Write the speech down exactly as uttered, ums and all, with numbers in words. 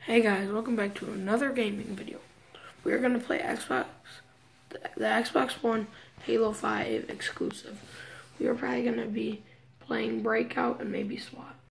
Hey guys, welcome back to another gaming video. We're going to play Xbox, the, the Xbox One Halo five exclusive. We are probably going to be playing Breakout and maybe SWAT.